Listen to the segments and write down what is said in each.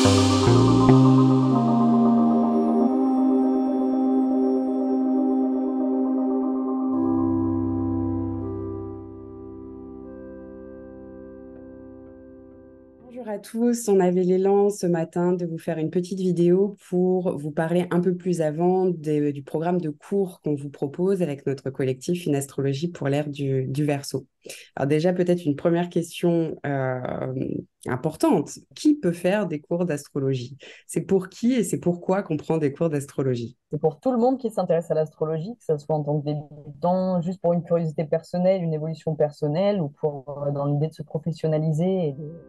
Bonjour à tous, on avait l'élan ce matin de vous faire une petite vidéo pour vous parler un peu plus avant du programme de cours qu'on vous propose avec notre collectif Une astrologie pour l'ère du Verseau. Alors déjà, peut-être une première question importante. Qui peut faire des cours d'astrologie? C'est pour qui et c'est pourquoi qu'on prend des cours d'astrologie? C'est pour tout le monde qui s'intéresse à l'astrologie, que ce soit en tant que débutant, juste pour une curiosité personnelle, une évolution personnelle, ou pour dans l'idée de se professionnaliser.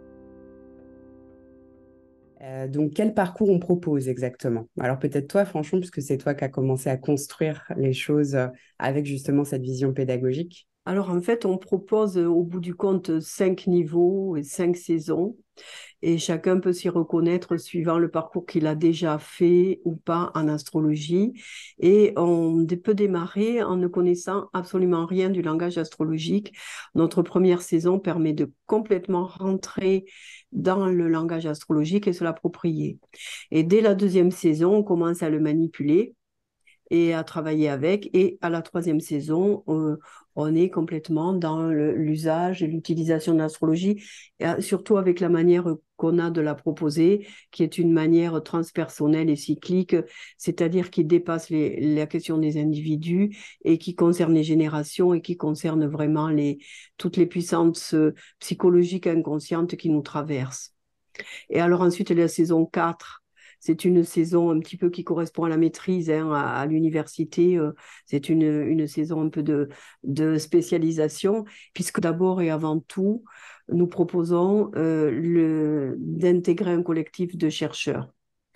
Donc, quel parcours on propose exactement? Alors peut-être toi, franchement, puisque c'est toi qui as commencé à construire les choses avec justement cette vision pédagogique. Alors en fait, on propose au bout du compte 5 niveaux et 5 saisons et chacun peut s'y reconnaître suivant le parcours qu'il a déjà fait ou pas en astrologie. Et on peut démarrer en ne connaissant absolument rien du langage astrologique. Notre première saison permet de complètement rentrer dans le langage astrologique et se l'approprier. Et dès la deuxième saison, on commence à le manipuler et à travailler avec. Et à la troisième saison, on est complètement dans l'usage et l'utilisation de l'astrologie, surtout avec la manière qu'on a de la proposer, qui est une manière transpersonnelle et cyclique, c'est-à-dire qui dépasse la question des individus et qui concerne les générations et qui concerne vraiment toutes les puissances psychologiques inconscientes qui nous traversent. Et alors ensuite, la saison 4, c'est une saison un petit peu qui correspond à la maîtrise hein, à l'université. C'est une saison un peu de spécialisation, puisque d'abord et avant tout, nous proposons d'intégrer un collectif de chercheurs.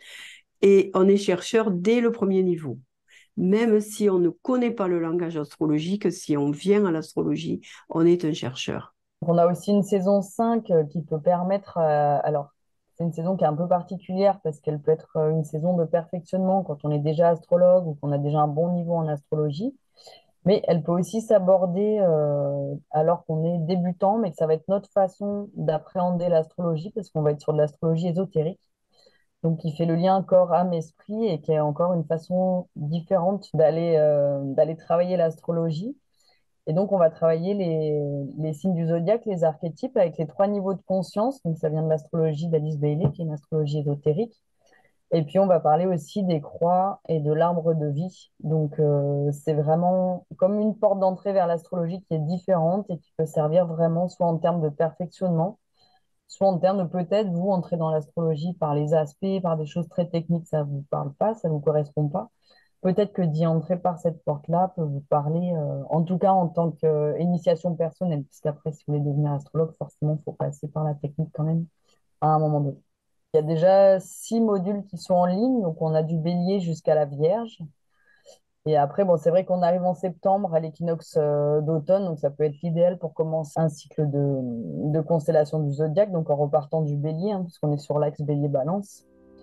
Et on est chercheur dès le premier niveau. Même si on ne connaît pas le langage astrologique, si on vient à l'astrologie, on est un chercheur. On a aussi une saison 5 qui peut permettre, alors c'est une saison qui est un peu particulière parce qu'elle peut être une saison de perfectionnement quand on est déjà astrologue ou qu'on a déjà un bon niveau en astrologie, mais elle peut aussi s'aborder alors qu'on est débutant, mais que ça va être notre façon d'appréhender l'astrologie parce qu'on va être sur de l'astrologie ésotérique. Donc, qui fait le lien corps, âme, esprit et qui est encore une façon différente d'aller travailler l'astrologie. Et donc, on va travailler les signes du zodiaque, les archétypes avec les 3 niveaux de conscience. Donc, ça vient de l'astrologie d'Alice Bailey, qui est une astrologie ésotérique. Et puis, on va parler aussi des croix et de l'arbre de vie. Donc, c'est vraiment comme une porte d'entrée vers l'astrologie qui est différente et qui peut servir vraiment soit en termes de perfectionnement, soit en termes de peut-être vous entrer dans l'astrologie par les aspects, par des choses très techniques, ça ne vous parle pas, ça ne vous correspond pas. Peut-être que d'y entrer par cette porte-là peut vous parler, en tout cas en tant qu'initiation personnelle, puisqu'après, si vous voulez devenir astrologue, forcément, il faut passer par la technique quand même à un moment donné. Il y a déjà 6 modules qui sont en ligne, donc on a du bélier jusqu'à la Vierge. Et après, bon, c'est vrai qu'on arrive en septembre à l'équinoxe d'automne, donc ça peut être l'idéal pour commencer un cycle de constellation du zodiaque, donc en repartant du bélier, hein, puisqu'on est sur l'axe bélier-balance.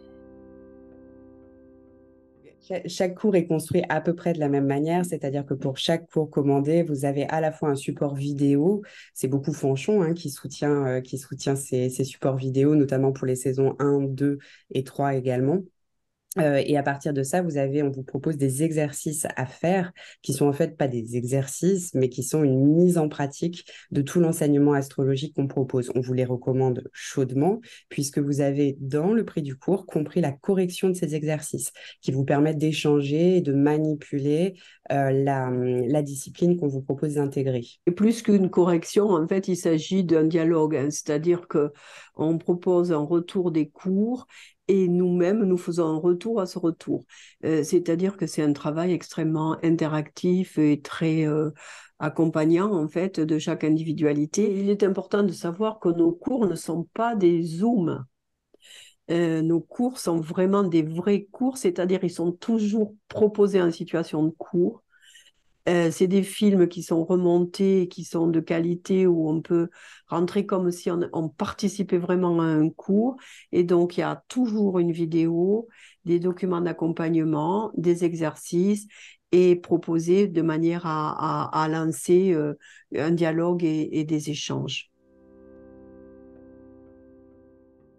Chaque cours est construit à peu près de la même manière, c'est-à-dire que pour chaque cours commandé, vous avez à la fois un support vidéo, c'est beaucoup Fanchon hein, qui soutient ces supports vidéo, notamment pour les saisons 1, 2 et 3 également. Et à partir de ça, on vous propose des exercices à faire qui sont en fait pas des exercices, mais qui sont une mise en pratique de tout l'enseignement astrologique qu'on propose. On vous les recommande chaudement puisque vous avez dans le prix du cours compris la correction de ces exercices qui vous permettent d'échanger et de manipuler la discipline qu'on vous propose d'intégrer. Et plus qu'une correction, en fait, il s'agit d'un dialogue, hein, c'est-à-dire qu'on propose un retour des cours et nous-mêmes, nous faisons un retour à ce retour. C'est-à-dire que c'est un travail extrêmement interactif et très accompagnant, en fait, de chaque individualité. Il est important de savoir que nos cours ne sont pas des zooms. Nos cours sont vraiment des vrais cours, c'est-à-dire ils sont toujours proposés en situation de cours. C'est des films qui sont remontés, qui sont de qualité, où on peut rentrer comme si on participait vraiment à un cours. Et donc, il y a toujours une vidéo, des documents d'accompagnement, des exercices, et proposés de manière à lancer un dialogue et des échanges.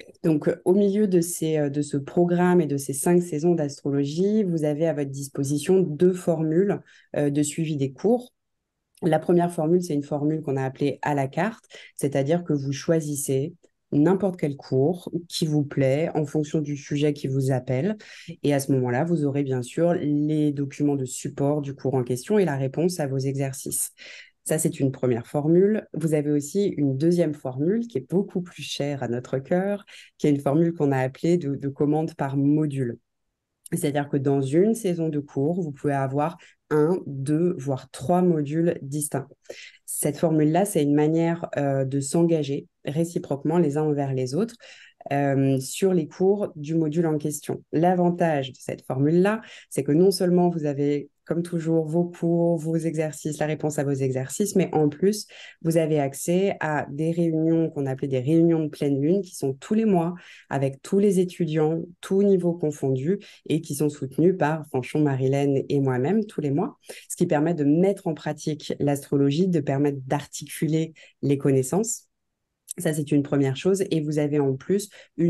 Donc, au milieu de ce programme et de ces 5 saisons d'astrologie, vous avez à votre disposition 2 formules de suivi des cours. La première formule, c'est une formule qu'on a appelée à la carte, c'est-à-dire que vous choisissez n'importe quel cours qui vous plaît en fonction du sujet qui vous appelle. Et à ce moment-là, vous aurez bien sûr les documents de support du cours en question et la réponse à vos exercices. Ça, c'est une première formule. Vous avez aussi une deuxième formule qui est beaucoup plus chère à notre cœur, qui est une formule qu'on a appelée de commande par module. C'est-à-dire que dans une saison de cours, vous pouvez avoir 1, 2, voire 3 modules distincts. Cette formule-là, c'est une manière de s'engager réciproquement les uns envers les autres sur les cours du module en question. L'avantage de cette formule-là, c'est que non seulement vous avez, comme toujours, vos cours, vos exercices, la réponse à vos exercices, mais en plus, vous avez accès à des réunions qu'on appelait des réunions de pleine lune, qui sont tous les mois, avec tous les étudiants, tous niveaux confondus, et qui sont soutenus par Fanchon, Marilène et moi-même tous les mois, ce qui permet de mettre en pratique l'astrologie, de permettre d'articuler les connaissances. Ça, c'est une première chose. Et vous avez en plus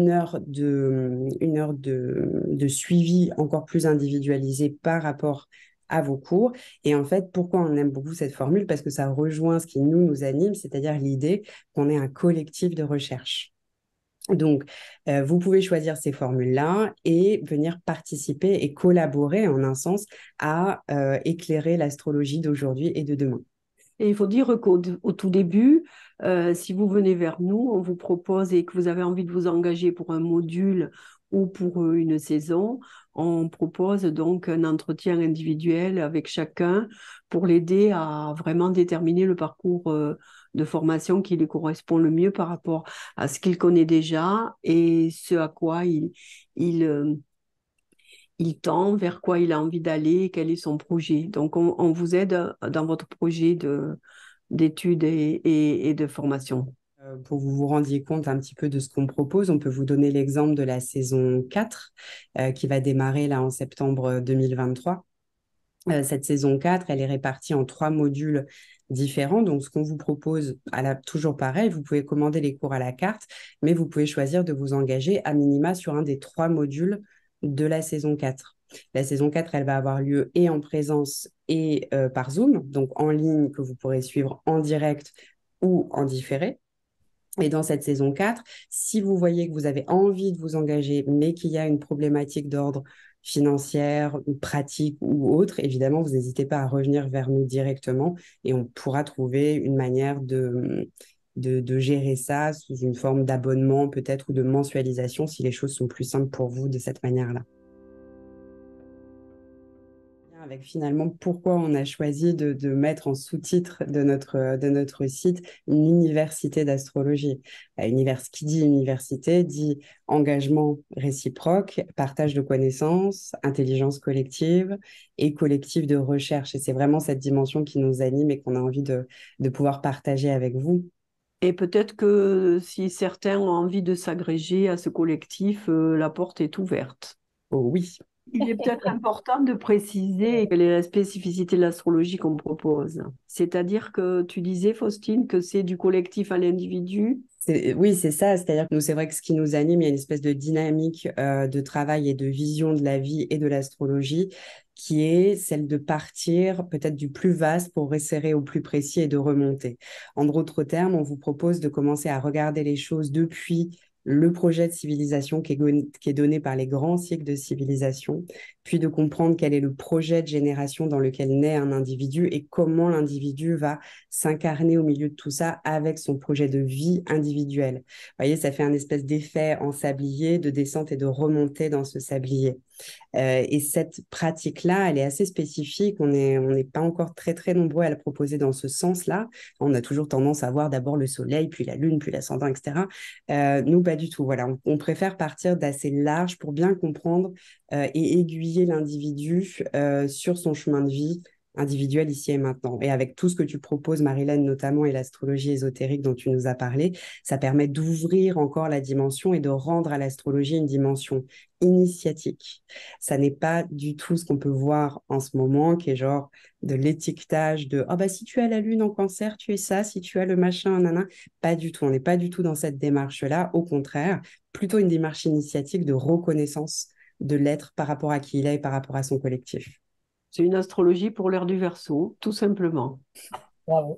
une heure de suivi encore plus individualisé par rapport à vos cours. Et en fait, pourquoi on aime beaucoup cette formule? Parce que ça rejoint ce qui nous anime, c'est-à-dire l'idée qu'on est un collectif de recherche. Donc, vous pouvez choisir ces formules-là et venir participer et collaborer en un sens à éclairer l'astrologie d'aujourd'hui et de demain. Et il faut dire qu'au tout début, si vous venez vers nous, on vous propose et que vous avez envie de vous engager pour un module ou pour une saison, on propose donc un entretien individuel avec chacun pour l'aider à vraiment déterminer le parcours de formation qui lui correspond le mieux par rapport à ce qu'il connaît déjà et ce à quoi il, euh, il tend, vers quoi il a envie d'aller, quel est son projet. Donc, on vous aide dans votre projet d'études et de formation. Pour que vous vous rendiez compte un petit peu de ce qu'on propose, on peut vous donner l'exemple de la saison 4 qui va démarrer là en septembre 2023. Cette saison 4, elle est répartie en 3 modules différents. Donc, ce qu'on vous propose, toujours pareil, vous pouvez commander les cours à la carte, mais vous pouvez choisir de vous engager à minima sur un des 3 modules de la saison 4. La saison 4, elle va avoir lieu et en présence et par Zoom, donc en ligne que vous pourrez suivre en direct ou en différé. Et dans cette saison 4, si vous voyez que vous avez envie de vous engager, mais qu'il y a une problématique d'ordre financière, pratique ou autre, évidemment, vous n'hésitez pas à revenir vers nous directement et on pourra trouver une manière de gérer ça sous une forme d'abonnement peut-être ou de mensualisation si les choses sont plus simples pour vous de cette manière-là. Avec finalement pourquoi on a choisi de mettre en sous-titre de notre site une université d'astrologie. Qui dit université dit engagement réciproque, partage de connaissances, intelligence collective et collectif de recherche. Et c'est vraiment cette dimension qui nous anime et qu'on a envie de pouvoir partager avec vous. Et peut-être que si certains ont envie de s'agréger à ce collectif, la porte est ouverte. Oh oui. Il est peut-être important de préciser quelle est la spécificité de l'astrologie qu'on propose. C'est-à-dire que tu disais, Faustine, que c'est du collectif à l'individu. Oui, c'est ça. C'est-à-dire que nous, c'est vrai que ce qui nous anime, il y a une espèce de dynamique de travail et de vision de la vie et de l'astrologie qui est celle de partir peut-être du plus vaste pour resserrer au plus précis et de remonter. En d'autres termes, on vous propose de commencer à regarder les choses depuis le projet de civilisation qui est donné par les grands cycles de civilisation, puis de comprendre quel est le projet de génération dans lequel naît un individu et comment l'individu va s'incarner au milieu de tout ça avec son projet de vie individuel. Vous voyez, ça fait un espèce d'effet en sablier, de descente et de remontée dans ce sablier. Et cette pratique-là, elle est assez spécifique. On n'est pas encore très, très nombreux à la proposer dans ce sens-là. On a toujours tendance à voir d'abord le soleil, puis la lune, puis l'ascendant, etc. Nous, pas du tout. Voilà, on préfère partir d'assez large pour bien comprendre et aiguiller l'individu sur son chemin de vie individuel ici et maintenant. Et avec tout ce que tu proposes, Marilyn, notamment, et l'astrologie ésotérique dont tu nous as parlé, ça permet d'ouvrir encore la dimension et de rendre à l'astrologie une dimension initiatique. Ça n'est pas du tout ce qu'on peut voir en ce moment, qui est genre de l'étiquetage de « Ah bah si tu as la lune en cancer, tu es ça, si tu as le machin, nanana ». Pas du tout, on n'est pas du tout dans cette démarche-là. Au contraire, plutôt une démarche initiatique de reconnaissance de l'être par rapport à qui il est et par rapport à son collectif. C'est une astrologie pour l'ère du Verseau, tout simplement. Bravo.